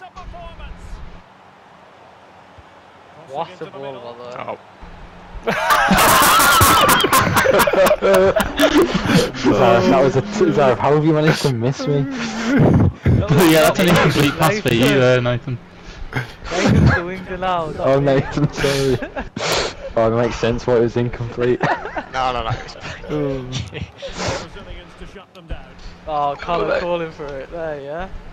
What a ball, brother. Oh. Zarif, how have you managed to miss me? Yeah, that's an incomplete pass for you there, Nathan. Nathan's the winger now. Oh, Nathan, sorry. Oh, it makes sense why it was incomplete. No. Oh, Callum calling for it there, yeah?